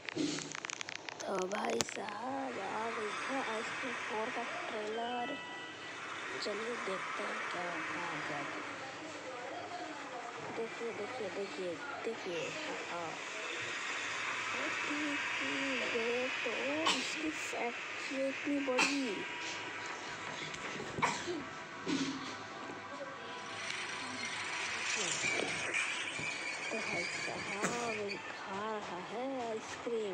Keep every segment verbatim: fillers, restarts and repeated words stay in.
तो भाई साहब आ गई है आइसक्रीम फोर का ट्रेलर। चलिए देखते हैं क्या होता है क्या। देखिए देखिए देखिए देखिए हाँ तो इसकी फैक्ट्री इतनी बड़ी। तो भाई साहब खा रहा है आइसक्रीम।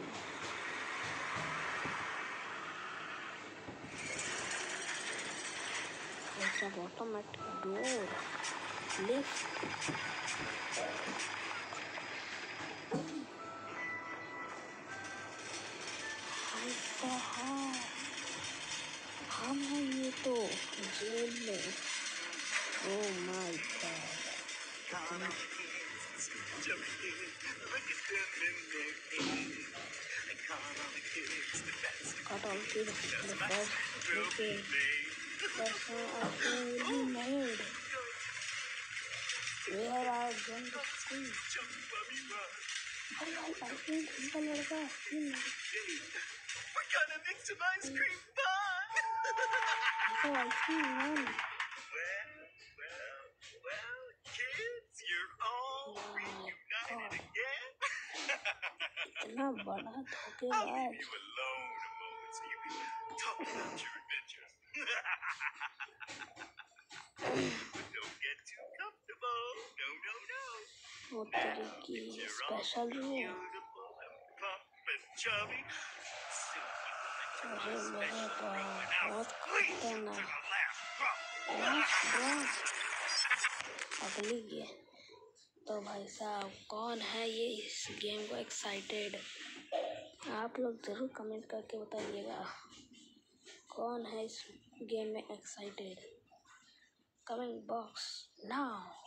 ऐसा ऑटोमेटिक डोर लिफ्ट। भाई साहब हम हैं ये तो जेल में। Oh my god. Cut all kids the first okay. That's how iPhone will be made. Where are going to school? Hey, iPhone का लड़का We're gonna make some ice cream fun. So ice cream man. Well, well, well, kids, you're all reunited again. इतना बड़ा धोखेबाज। I'll leave you alone a moment so you can talk about your adventures. But don't get too comfortable. No, no, no. वो तेरी की special room. Beautiful and plump and chubby. अरे मेरे बहुत खतरनाक अगली ये। तो भाई साहब कौन है ये इस गेम को एक्साइटेड? आप लोग ज़रूर कमेंट करके बताइएगा कौन है इस गेम में एक्साइटेड। Comment box now.